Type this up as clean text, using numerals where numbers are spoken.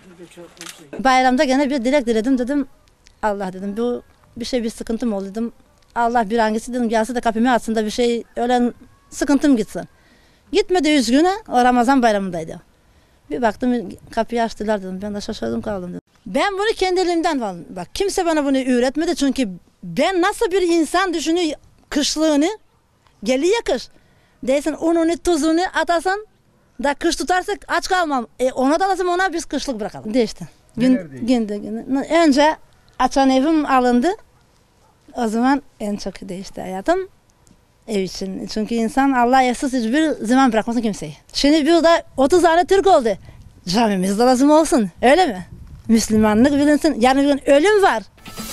Bayramda gene bir dilek diledim, dedim Allah dedim bu bir sıkıntım oldu dedim. Allah bir hangisi dedim gelse de kapımı açsın da bir şey öyle sıkıntım gitsin. Gitmedi 100 güne, o Ramazan bayramındaydı. Bir baktım kapıyı açtılar dedim, ben de şaşırdım kaldım dedim. Ben bunu kendiliğimden aldım. Bak kimse bana bunu öğretmedi çünkü ben nasıl bir insan düşünüyor kışlığını, geliyor kış. Değilsin ununu tuzunu atasın da kış tutarsak aç kalmam. Ona da lazım ona biz kışlık bırakalım. Değişti. Önce açan evim alındı. O zaman en çok değişti hayatım. Ev için. Çünkü insan Allah evsiz hiçbir zaman bırakmasın kimseyi. Şimdi burada 30 tane Türk oldu. Camimiz de lazım olsun. Öyle mi? Müslümanlık bilinsin. Yarın bir gün ölüm var.